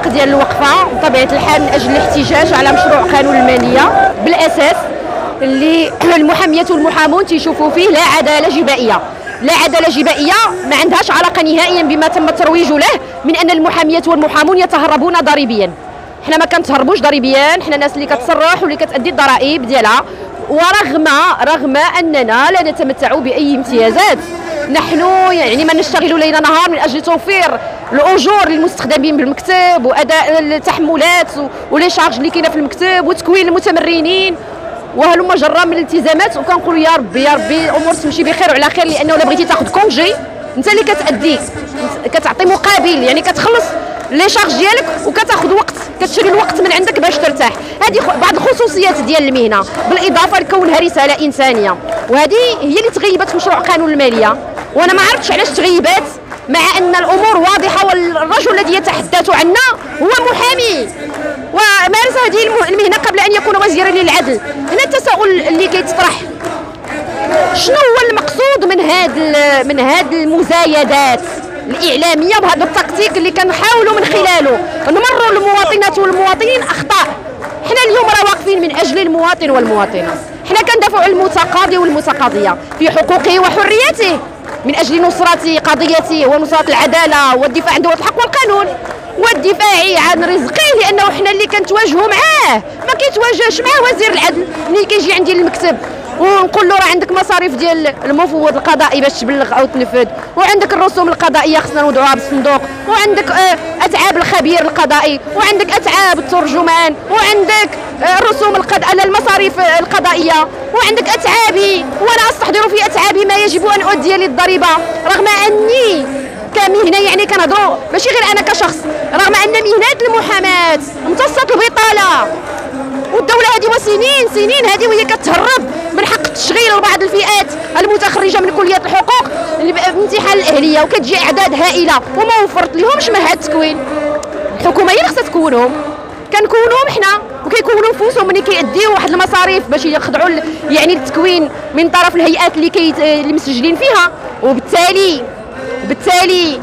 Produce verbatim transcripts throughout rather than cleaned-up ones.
السبق ديال الوقفه بطبيعه الحال من اجل الاحتجاج على مشروع قانون الماليه بالاساس اللي المحاميات والمحامون تيشوفوا فيه لا عداله جبائيه. لا عداله جبائيه ما عندهاش علاقه نهائيا بما تم الترويج له من ان المحاميات والمحامون يتهربون ضريبيا. حنا ما كنتهربوش ضريبيا، حنا الناس اللي كتصرح واللي كتأدي الضرائب ديالها، ورغم رغم اننا لا نتمتع باي امتيازات. نحن يعني ما نشتغل ليل نهار من اجل توفير الاجور للمستخدمين بالمكتب واداء التحملات ولي شارج اللي كاينه في المكتب وتكوين المتمرنين وهلم جرا من الالتزامات. وكنقولوا يا ربي يا ربي الامور تمشي بخير وعلى خير، لانه الا بغيتي تاخذ كونجي انت اللي كتادي، كتعطي مقابل، يعني كتخلص لي شارج ديالك وكتاخذ وقت، كتشري الوقت من عندك باش ترتاح. هذه بعض الخصوصيات ديال المهنه بالاضافه لكونها رساله انسانيه، وهذه هي اللي تغيبت في مشروع قانون الماليه. وانا ما عرفتش علاش تغيبت مع ان الامور واضحه، والرجل الذي يتحدث عنا هو محامي ومارس هذه المهنه قبل ان يكون وزيرا للعدل. هنا التساؤل اللي كيتطرح، شنو هو المقصود من هاد من هاد المزايدات الاعلاميه بهذا التكتيك اللي كنحاولوا من خلاله نمروا للمواطنات والمواطنين اخطاء؟ حنا اليوم راه واقفين من اجل المواطن والمواطنه، حنا كندافعوا على المتقاضي والمتقاضيه في حقوقه وحرياته من اجل نصره قضيته ونصره العداله والدفاع عن دوله الحق والقانون والدفاع عن رزقه، لانه حنا اللي كنتواجهوا معاه، ما كيتواجهش معاه وزير العدل ملي كيجي عندي للمكتب ونقول له راه عندك مصاريف ديال المفوض القضائي باش تبلغ او تنفذ، وعندك الرسوم القضائيه خصنا نوضعوها بالصندوق، وعندك اتعاب الخبير القضائي، وعندك اتعاب الترجمان، وعندك الرسوم القضائيه المصاريف القضائيه، وعندك اتعابي وانا استحضر في اتعابي ما يجب ان اؤدي للضريبه، رغم اني كمهنه يعني كنهضروا ماشي غير انا كشخص، رغم ان مهنه المحاماه امتصت البطاله والدوله هذه وسنين سنين هذه وهي كتهرب من حق التشغيل لبعض الفئات المتخرجه من كليات الحقوق بامتحان الاهليه، وكتجي اعداد هائله وما وفرت لهمش مهد التكوين. الحكومه هي اللي خصها تكونهم، كنكونوهم حنا وكيكونوا نفوسهم ملي كيأديو واحد المصاريف باش يخضعوا يعني التكوين من طرف الهيئات اللي كي اللي مسجلين فيها، وبالتالي بالتالي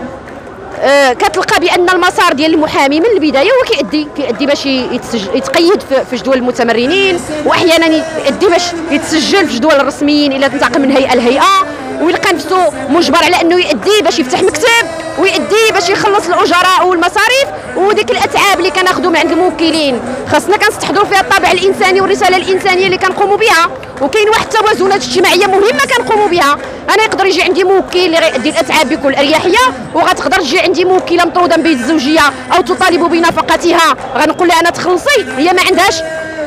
آه كتلقى بان المسار ديال المحامي من البدايه هو كيأدي كيأدي باش يتقيد في جدول المتمرنين، واحيانا يأدي باش يتسجل في جدول الرسميين الا تنتقل من هيئه لهيئه، ويلقى نفسه مجبر على انه يأدي باش يفتح مكتب، ويأدي باش يخلص الاجراء والمصاريف وديك الاتعاب اللي كناخذوا من عند الموكلين. خاصنا كنستحضروا فيها الطابع الانساني والرساله الانسانيه اللي كنقوموا بها، وكاين واحد التوازنات اجتماعيه مهمه كنقوموا بها. انا يقدر يجي عندي موكل اللي غيأدي الاتعاب بكل اريحيه، وغتقدر تجي عندي موكله مطروده من بيت الزوجيه او تطالب بنفقتها، غنقول لها انا تخلصي، هي ما عندهاش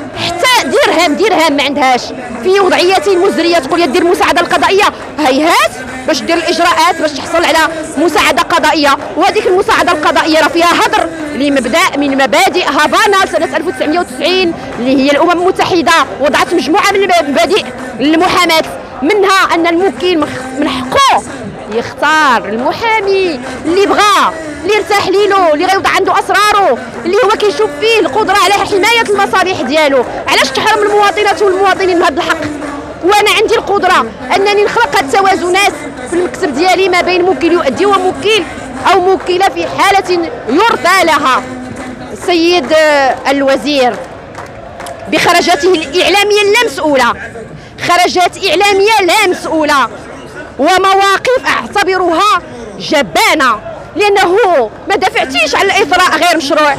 حتى درهم درهم ما عندهاش، في وضعيات مزريه تقول لي دير المساعده القضائيه، هيهات باش دير الاجراءات باش تحصل على مساعده قضائيه، وهذيك المساعده القضائيه راه فيها هدر لمبدا من مبادئ هافانا سنه ألف وتسعمائة وتسعين اللي هي الامم المتحده وضعت مجموعه من المبادئ للمحاماه، منها ان الموكل من حقه يختار المحامي اللي بغاه، اللي يرتاح ليلو، اللي غيوضع عنده اسراره، اللي هو كيشوف فيه القدره على حمايه المصالح ديالو. علاش تحرم المواطنات والمواطنين من هذا الحق وانا عندي القدره انني نخلق هاد التوازنات في المكتب ديالي ما بين موكل يؤدي وموكل او موكله في حاله يرثى لها؟ السيد الوزير بخرجاته الاعلاميه اللامسؤوله، خرجات اعلاميه لا مسؤوله ومواقف اعتبرها جبانه، لانه ما دافعتيش على الاثراء غير مشروع،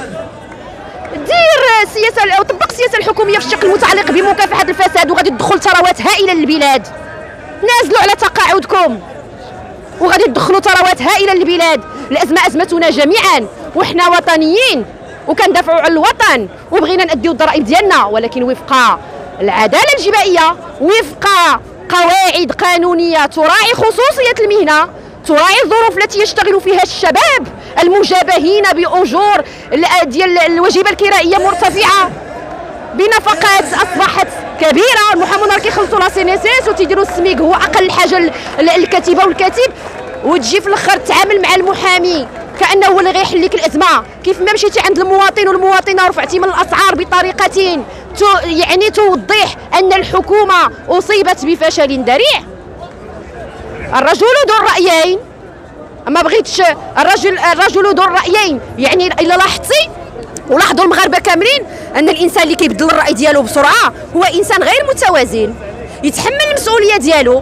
دير سياسه او طبق السياسه الحكوميه في الشق المتعلق بمكافحه الفساد وغادي تدخل ثروات هائله للبلاد. نازلوا على تقاعدكم وغادي تدخلوا ثروات هائله للبلاد. الازمه ازمتنا جميعا وحنا وطنيين وكندافعوا على الوطن وبغينا ناديو الضرائب ديالنا، ولكن وفق العداله الجبائيه، وفق قواعد قانونيه تراعي خصوصيه المهنه، تراعي الظروف التي يشتغل فيها الشباب المجابهين بأجور ديال الوجيبه الكرائيه مرتفعه بنفقات اصبحت كبيره. المحامون راه كيخلصوا لا سي ان اس اس وتيديروا السميك هو اقل حاجه الكاتبه والكاتب، وتجي في الاخر تتعامل مع المحامي كانه هو اللي غيحل لك الازمه. كيف ما مشيتي عند المواطن والمواطنه ورفعتي من الاسعار بطريقه يعني توضح ان الحكومه اصيبت بفشل ذريع. الرجل ذو الرايين، ما بغيتش الرجل الرجل ذو الرايين، يعني الا لاحظتي ولاحظوا المغاربه كاملين ان الانسان اللي كيبدل الراي ديالو بسرعه هو انسان غير متوازن، يتحمل المسؤوليه ديالو،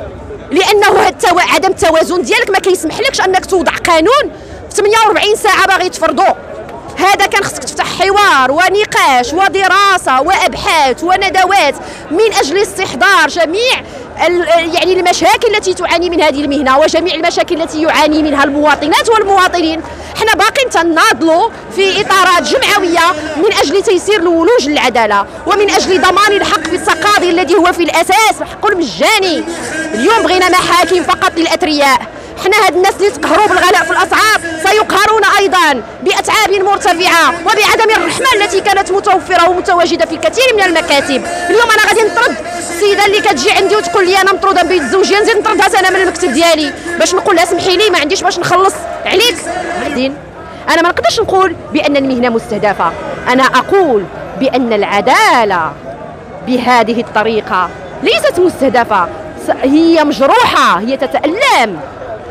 لانه التو... عدم التوازن ديالك ما كيسمحلكش انك توضع قانون في ثمانية وأربعين ساعه باغي تفرضو. هذا كان خصك تفتح حوار ونقاش ودراسه وابحاث وندوات من اجل استحضار جميع يعني المشاكل التي تعاني من هذه المهنه وجميع المشاكل التي يعاني منها المواطنات والمواطنين. حنا باقين تناضلوا في اطارات جمعويه من اجل تيسير الولوج للعداله ومن اجل ضمان الحق في التقاضي الذي هو في الاساس حق المجاني. اليوم بغينا محاكم فقط للاثرياء. حنا هاد الناس اللي تقهروا بالغلاء في الاسعار سيقهرون ايضا باتعاب مرتفعه وبعدم الرحمه التي كانت متوفره ومتواجده في كثير من المكاتب. اليوم انا غادي نطرد السيده اللي كتجي عندي وتقول لي انا مطروده بيت الزوجيه، نزيد نطردها انا من المكتب ديالي باش نقول لها سمحي لي ما عنديش باش نخلص عليك. بعدين انا ما نقدرش نقول بان المهنه مستهدفه، انا اقول بان العداله بهذه الطريقه ليست مستهدفه، هي مجروحه، هي تتألم.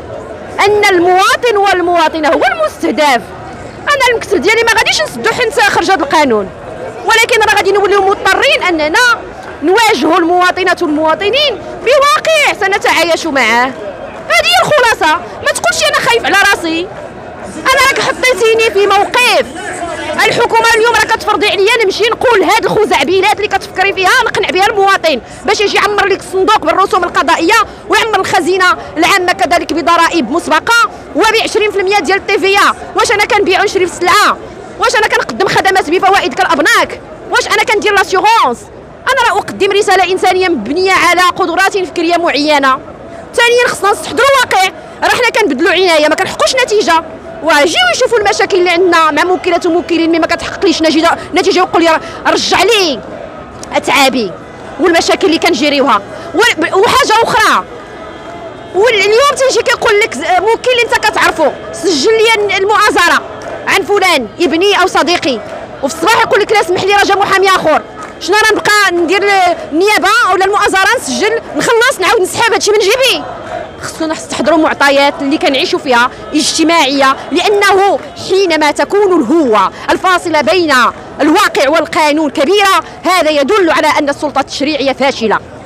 ان المواطن والمواطنه هو المستهدف. انا المكتب ديالي ما غاديش نسدو حتى خرج هذا القانون، ولكن راه غادي نوليو مضطرين اننا نواجهوا المواطنات والمواطنين بواقع سنتعايش معه. هذه هي الخلاصه. ما تقولش انا خايف على راسي، انا راك حطيتيني في موقف الحكومه اليوم راه كتفرضي عليا نمشي نقول هاد الخزعبيلات اللي كتفكري فيها نقنع بها المواطن باش يجي يعمر لك الصندوق بالرسوم القضائيه ويعمر الخزينه العامه كذلك بضرائب مسبقه وب عشرين بالمئة ديال التيفيا. واش انا كنبيع ونشري في السلعه؟ واش انا كنقدم خدمات بفوائد كالابناك؟ واش انا كندير لاسيغونس؟ انا راه اقدم رساله انسانيه مبنيه على قدرات فكريه معينه. ثانيا خصنا نستحضروا الواقع، راه حنا كنبذلوا عنايه ما كنحققوش نتيجه، ويجيو يشوفوا المشاكل اللي عندنا مع موكلات وموكلين مما كتحققليش نتيجه نتيجه يقول لي رجع لي اتعابي والمشاكل اللي كنجريوها. وحاجه اخرى، واليوم تيجي كيقول لك موكل انت كتعرفو سجل لي المؤازره عن فلان ابني او صديقي، وفي الصباح يقول لك لا سمح لي راه جا محامي اخر. شنو انا نبقى ندير النيابه ولا المؤازره نسجل نخلص نعاود نسحب هادشي من جيبي؟ خصنا نستحضروا معطيات اللي كنعيشوا فيها اجتماعيه، لانه حينما تكون الهوه الفاصله بين الواقع والقانون كبيره هذا يدل على ان السلطه التشريعيه فاشله.